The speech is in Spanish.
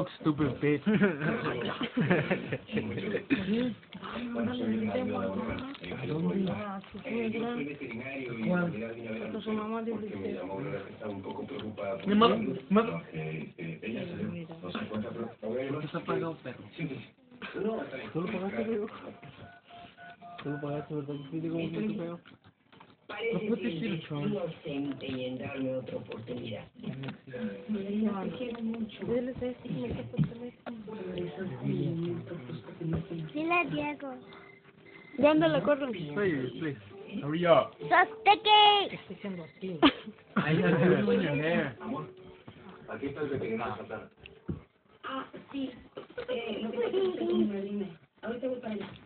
fuck, stupid bitch. Su mamá dice Mi mamá, ¿por qué se ha pagado, perro? ¿Tú lo pagaste, perro? ¿Tú lo pagaste, verdad? ¿Qué te como que te pegó? No puedes decir, chaval. inocente y en darme otra oportunidad. Dile Diego. ¿Dónde la corren? Please. Hurry up. ¡Sosteque! Estoy siendo hostil. I got glue in your hair. Aquí está el que te quería contar. Ah, sí. Lo que te quiero decir, dime. Ahorita voy para allá.